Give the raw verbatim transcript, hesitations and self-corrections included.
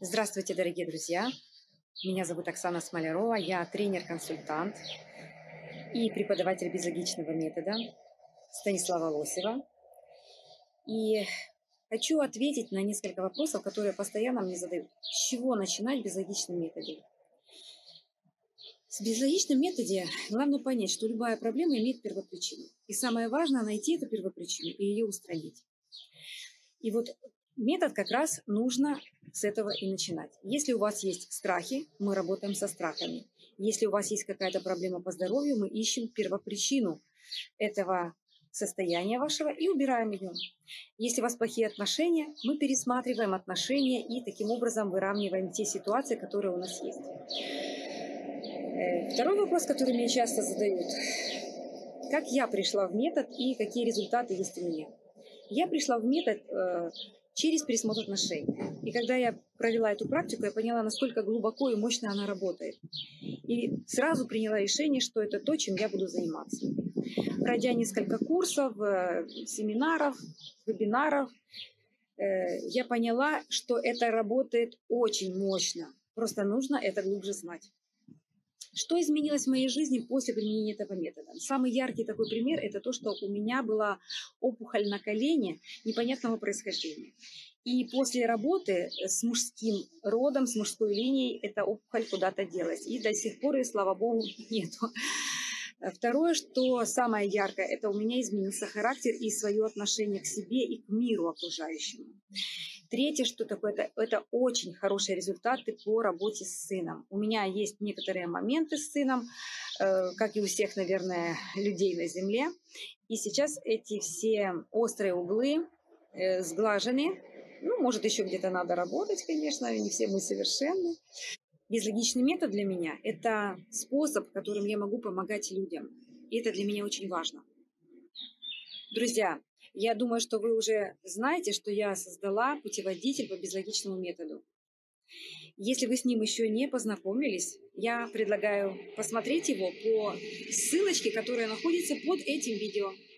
Здравствуйте, дорогие друзья! Меня зовут Оксана Смолярова, я тренер-консультант и преподаватель безлогичного метода Станислава Лосева. И хочу ответить на несколько вопросов, которые постоянно мне задают. С чего начинать в безлогичном методе? В безлогичном методе главное понять, что любая проблема имеет первопричину. И самое важное — найти эту первопричину и ее устранить. И вот метод как раз нужно с этого и начинать. Если у вас есть страхи, мы работаем со страхами. Если у вас есть какая-то проблема по здоровью, мы ищем первопричину этого состояния вашего и убираем ее. Если у вас плохие отношения, мы пересматриваем отношения и таким образом выравниваем те ситуации, которые у нас есть. Второй вопрос, который мне часто задают: как я пришла в метод и какие результаты есть у меня? Я пришла в метод э, через пересмотр отношений. И когда я провела эту практику, я поняла, насколько глубоко и мощно она работает. И сразу приняла решение, что это то, чем я буду заниматься. Пройдя несколько курсов, э, семинаров, вебинаров, э, я поняла, что это работает очень мощно. Просто нужно это глубже знать. Что изменилось в моей жизни после применения этого метода? Самый яркий такой пример – это то, что у меня была опухоль на колене непонятного происхождения. И после работы с мужским родом, с мужской линией, эта опухоль куда-то делась. И до сих пор, и слава богу, нету. Второе, что самое яркое, это у меня изменился характер и свое отношение к себе и к миру окружающему. Третье, что такое, это, это очень хорошие результаты по работе с сыном. У меня есть некоторые моменты с сыном, э, как и у всех, наверное, людей на земле. И сейчас эти все острые углы э, сглажены. Ну, может, еще где-то надо работать, конечно, не все мы совершенны. Безлогичный метод для меня – это способ, которым я могу помогать людям. И это для меня очень важно. Друзья, я думаю, что вы уже знаете, что я создала путеводитель по безлогичному методу. Если вы с ним еще не познакомились, я предлагаю посмотреть его по ссылочке, которая находится под этим видео.